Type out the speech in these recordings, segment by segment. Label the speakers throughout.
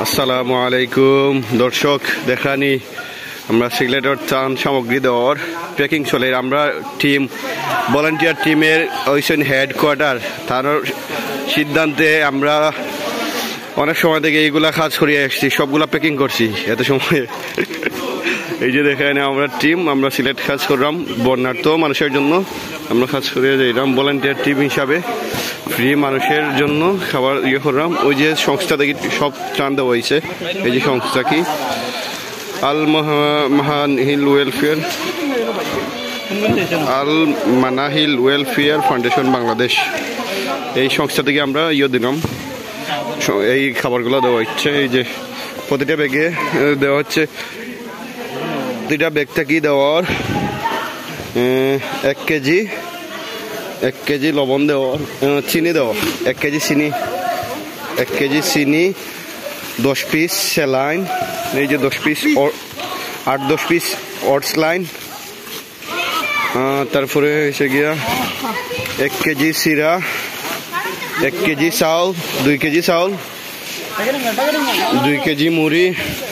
Speaker 1: আসসালামু আলাইকুম দর্শক, দেখানি আমরা সিলেটের ত্রাণ সামগ্রী দেওয়ার প্যাকিং চলে। আমরা টিম ভলান্টিয়ার টিমের ওইসন হেডকোয়ার্টার তার সিদ্ধান্তে আমরা অনেক সময় থেকে এইগুলা কাজ করিয়ে আসছি, সবগুলা প্যাকিং করছি এত সময়। এই যে দেখেন আমরা টিম, আমরা সিলেট কাজ করলাম বন্যার্থ মানুষের জন্য, আমরা কাজ করিয়ে যাইলাম ভলান্টিয়ার টিম হিসাবে, ফ্রি মানুষের জন্য খাবার ইয়ে করলাম। ওই যে সংস্থা থেকে সব ত্রাণ দেওয়া হয়েছে, এই যে সংস্থা কি আল মানাহিল ওয়েলফেয়ার ফাউন্ডেশন বাংলাদেশ, এই সংস্থা থেকে আমরা ইয়ে দিলাম, এই খাবারগুলো দেওয়া হচ্ছে। এই যে প্রতিটা ব্যাগে দেওয়া হচ্ছে, প্রতিটা ব্যাগ থেকে দেওয়ার 1 কেজি লবণ দেওয়ার, চিনি দেওয়া 1 কেজি চিনি, 1 কেজি চিনি, 10 পিস স্যালাইন, এই যে 10 পিস 8-10 পিস অর্স লাইন, তারপরে এসে গিয়া 1 কেজি সিরা, 1 কেজি চাউল, 2 কেজি চাউল, 2 কেজি মুড়ি,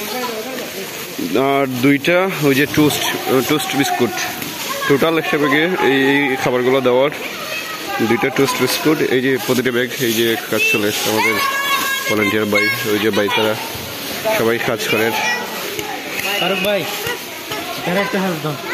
Speaker 1: আর 2টা ওই যে টোস্ট বিস্কুট। টোটাল হিসেবে গিয়ে এই খাবারগুলো দেওয়ার 2টা টোস্ট বিস্কুট। এই যে প্রতিটা ব্যাগ, এই যে কাজ চলে এসছে আমাদের ভলান্টিয়ার ভাই, ওই যে ভাই তারা সবাই কাজ করেন।